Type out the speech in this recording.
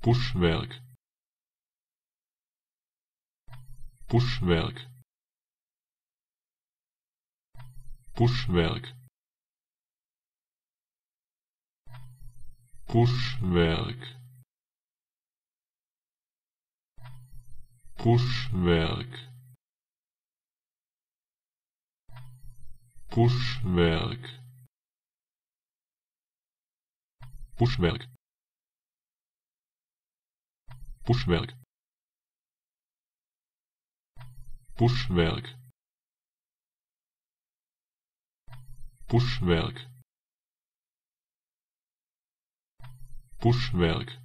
Pushwerk, Pushwerk, Pushwerk, Pushwerk, Pushwerk, Pushwerk, Pushwerk, Pushwerk, Pushwerk, Pushwerk, Pushwerk,